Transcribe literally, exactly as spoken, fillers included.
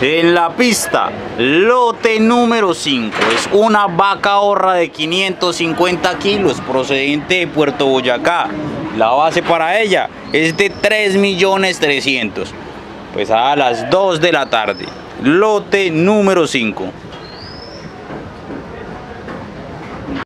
En la pista, lote número cinco, es una vaca horra de quinientos cincuenta kilos procedente de Puerto Boyacá. La base para ella es de tres millones trescientos mil. Pues a las dos de la tarde, lote número cinco.